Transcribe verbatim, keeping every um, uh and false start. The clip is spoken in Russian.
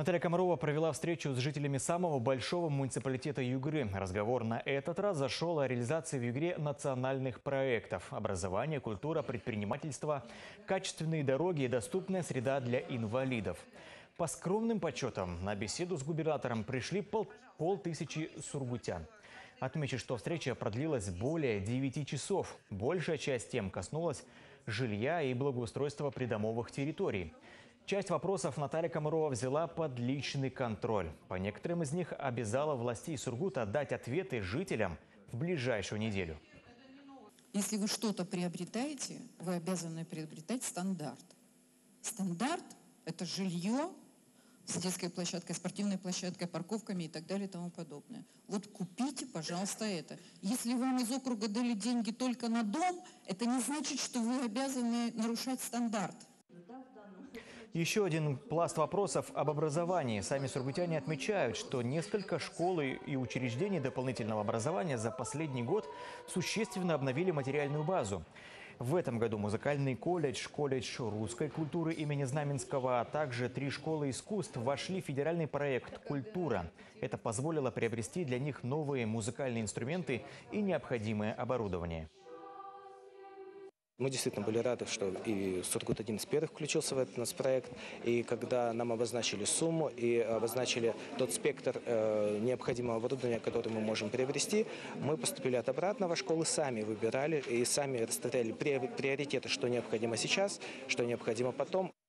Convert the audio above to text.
Наталья Комарова провела встречу с жителями самого большого муниципалитета Югры. Разговор на этот раз зашел о реализации в Югре национальных проектов: образование, культура, предпринимательство, качественные дороги и доступная среда для инвалидов. По скромным подсчетам, на беседу с губернатором пришли пол, полтысячи сургутян. Отмечу, что встреча продлилась более девяти часов. Большая часть тем коснулась жилья и благоустройства придомовых территорий. Часть вопросов Наталья Комарова взяла под личный контроль. По некоторым из них обязала властей Сургута дать ответы жителям в ближайшую неделю. Если вы что-то приобретаете, вы обязаны приобретать стандарт. Стандарт – это жилье с детской площадкой, спортивной площадкой, парковками и так далее и тому подобное. Вот купите, пожалуйста, это. Если вам из округа дали деньги только на дом, это не значит, что вы обязаны нарушать стандарт. Еще один пласт вопросов об образовании. Сами сургутяне отмечают, что несколько школ и учреждений дополнительного образования за последний год существенно обновили материальную базу. В этом году музыкальный колледж, колледж русской культуры имени Знаменского, а также три школы искусств вошли в федеральный проект «Культура». Это позволило приобрести для них новые музыкальные инструменты и необходимое оборудование. Мы действительно были рады, что и Сургут один из первых включился в этот наш проект. И когда нам обозначили сумму и обозначили тот спектр э, необходимого оборудования, который мы можем приобрести, мы поступили от обратного. Школы сами выбирали и сами расставляли приоритеты, что необходимо сейчас, что необходимо потом.